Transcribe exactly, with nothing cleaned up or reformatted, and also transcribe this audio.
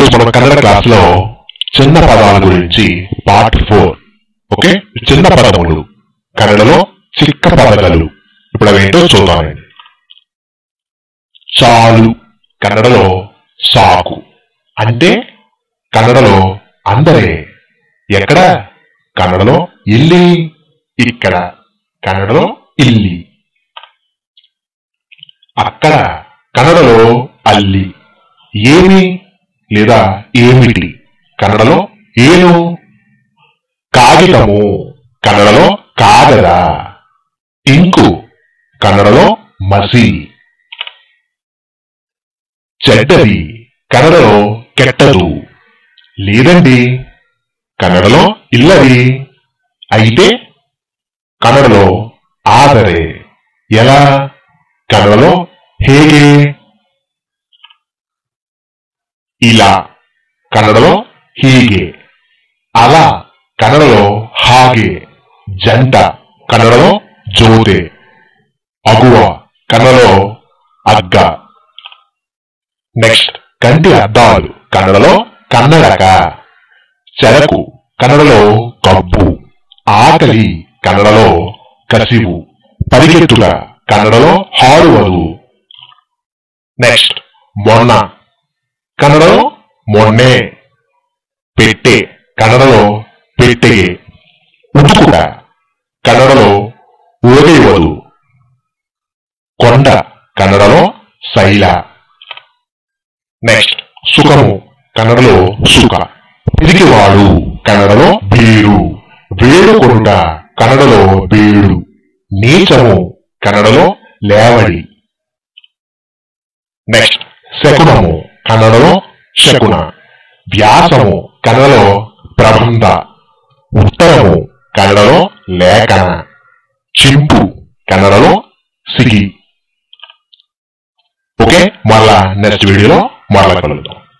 ఈరోజు మన కన్నడ క్లాస్లో చిన్న పదాల గురించి పార్ట్ ఫోర్. ఓకే, చిన్న పదములు కన్నడలో చిక్క పదగలు. ఇప్పుడు అవేంటో చూద్దామండి. చాలు కన్నడలో సాకు అంటే కన్నడలో అందరే. ఎక్కడ? కన్నడలో ఇల్లి. ఇక్కడ కన్నడలో ఇల్లి. అక్కడ కన్నడలో అల్లి. ఏమి లేదా ఏమిటి కన్నడలో ఏను. కాగితము కన్నడలో కాగద. ఇంకు కన్నడలో మసి. చెడ్డది కన్నడలో కెట్టదు. లేదండి కన్నడలో ఇల్లది. అయితే కన్నడలో ಆದರೆ. ఎలా? కన్నడలో ಹೇಗೆ. ఇలా కన్నడలో హీగే. అలా కన్నడలో ಹಾಗೆ. జంట కన్నడలో జోతే. అగువ కన్నడలో అగ్గ. నెక్స్ట్ కంటి అద్దాలు కన్నడలో కన్నడక. చెరకు కన్నడలో కబ్బు. ఆకలి కన్నడలో కసివు. పరిగెత్తుట కన్నడలో ಹಾರುವುದು. నెక్స్ట్ మొన్న కన్నడలో మొన్నే. పెట్టె కన్నడలో పెట్టెಗೆ. ఉతుకుట కన్నడలో ಒಗೆಯುವುದು. కొండ కన్నడలో శైల. నెక్స్ట్ సుఖము కన్నడలో సుఖ. పిరికివాడు కన్నడలో బీడు. వేడుకొనుట కన్నడలో బీడు. నీచము కన్నడలో లేవడి. నెక్స్ట్ శకునము కన్నడలో శకున. వ్యాసము కన్నడలో ప్రబంధ. ఉత్తరము కన్నడలో లేఖన. చింపు కన్నడలో సిగి. ఓకే, మళ్ళా నెక్స్ట్ వీడియోలో మళ్ళా కలుద్దాం.